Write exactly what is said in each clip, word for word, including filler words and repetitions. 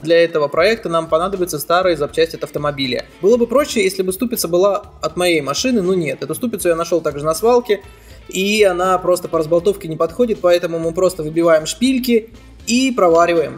для этого проекта нам понадобятся старые запчасти от автомобиля. Было бы проще, если бы ступица была от моей машины, но нет. Эту ступицу я нашел также на свалке, и она просто по разболтовке не подходит, поэтому мы просто выбиваем шпильки и провариваем.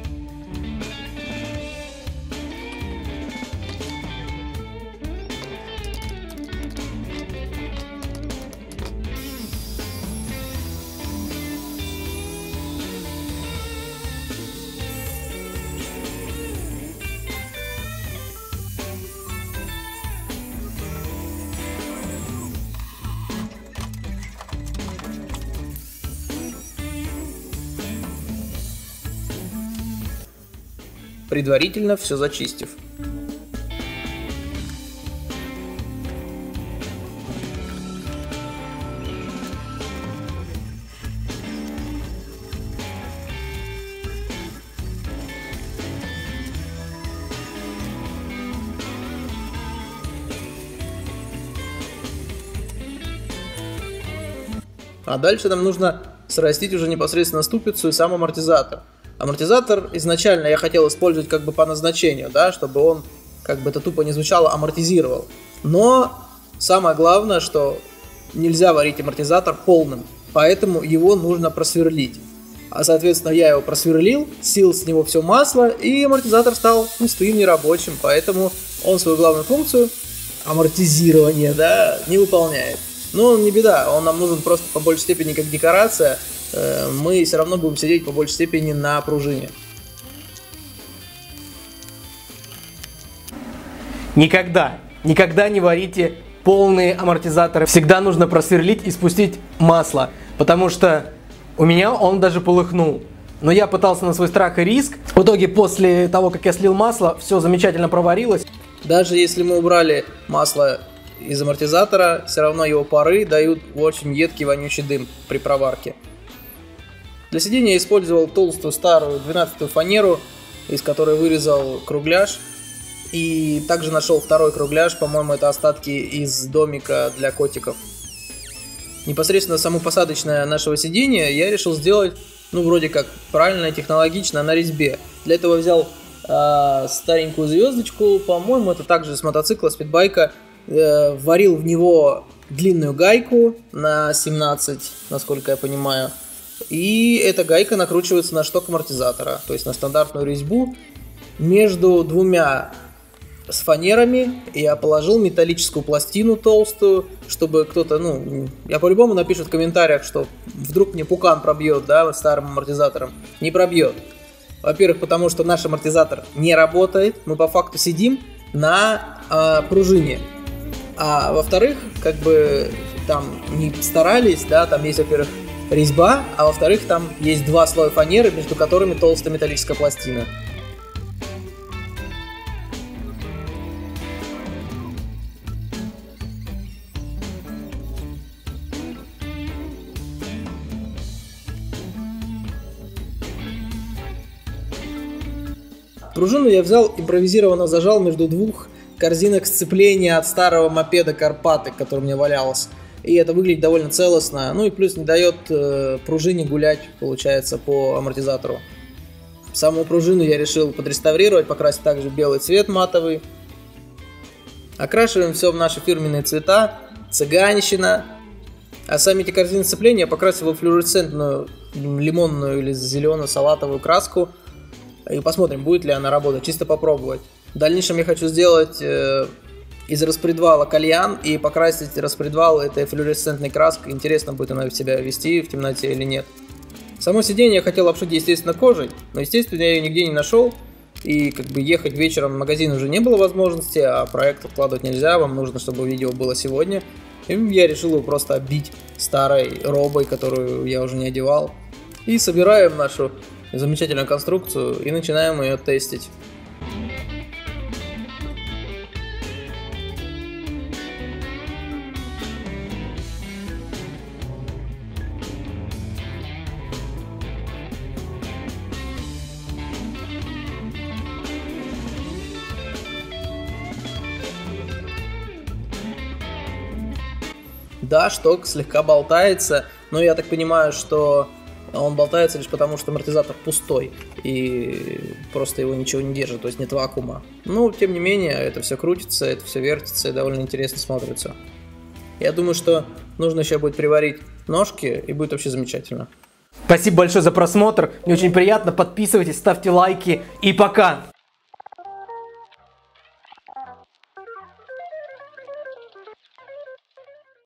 Предварительно все зачистив. А дальше нам нужно срастить уже непосредственно ступицу и сам амортизатор. Амортизатор изначально я хотел использовать как бы по назначению, да, чтобы он, как бы это тупо не звучало, амортизировал. Но самое главное, что нельзя варить амортизатор полным, поэтому его нужно просверлить. А соответственно я его просверлил, слил с него все масло, и амортизатор стал пустым, нерабочим, поэтому он свою главную функцию, амортизирование, да, не выполняет. Но не беда, он нам нужен просто по большей степени как декорация. Мы все равно будем сидеть по большей степени на пружине. Никогда, никогда не варите полные амортизаторы. Всегда нужно просверлить и спустить масло, потому что у меня он даже полыхнул. Но я пытался на свой страх и риск. В итоге после того, как я слил масло, все замечательно проварилось. Даже если мы убрали масло из амортизатора, все равно его пары дают очень едкий вонючий дым при проварке. Для сидения я использовал толстую старую двенадцатую фанеру, из которой вырезал кругляш. И также нашел второй кругляш, по-моему, это остатки из домика для котиков. Непосредственно само посадочное нашего сидения я решил сделать, ну, вроде как правильно и технологично, на резьбе. Для этого взял э, старенькую звездочку, по-моему, это также с мотоцикла, с питбайка. Э, варил в него длинную гайку на семнадцать, насколько я понимаю. И эта гайка накручивается на шток амортизатора, то есть на стандартную резьбу. Между двумя с фанерами я положил металлическую пластину толстую, чтобы кто-то, ну, я по-любому напишу в комментариях, что вдруг мне пукан пробьет, да, старым амортизатором. Не пробьет. Во-первых, потому что наш амортизатор не работает, мы по факту сидим на э, пружине. А во-вторых, как бы там не старались, да, там есть, во-первых, резьба, а во-вторых, там есть два слоя фанеры, между которыми толстая металлическая пластина. Пружину я взял, импровизированно зажал между двух корзинок сцепления от старого мопеда Карпаты, который у меня валялся. И это выглядит довольно целостно. Ну и плюс не дает э, пружине гулять, получается, по амортизатору. Саму пружину я решил подреставрировать, покрасить также белый цвет матовый. Окрашиваем все в наши фирменные цвета. Цыганщина. А сами эти корзины сцепления я покрасил во флуоресцентную лимонную или зелено-салатовую краску. И посмотрим, будет ли она работать, чисто попробовать. В дальнейшем я хочу сделать э, из распредвала кальян и покрасить распредвал этой флуоресцентной краской. Интересно, будет она себя вести в темноте или нет. Само сиденье я хотел обшить, естественно, кожей, но, естественно, я ее нигде не нашел. И как бы ехать вечером в магазин уже не было возможности, а проект откладывать нельзя, вам нужно, чтобы видео было сегодня. И я решил его просто оббить старой робой, которую я уже не одевал. И собираем нашу замечательную конструкцию и начинаем ее тестить. Да, шток слегка болтается, но я так понимаю, что Он болтается лишь потому, что амортизатор пустой и просто его ничего не держит, то есть нет вакуума. Ну, тем не менее, это все крутится, это все вертится и довольно интересно смотрится. Я думаю, что нужно еще будет приварить ножки, и будет вообще замечательно. Спасибо большое за просмотр, мне очень приятно, подписывайтесь, ставьте лайки и пока!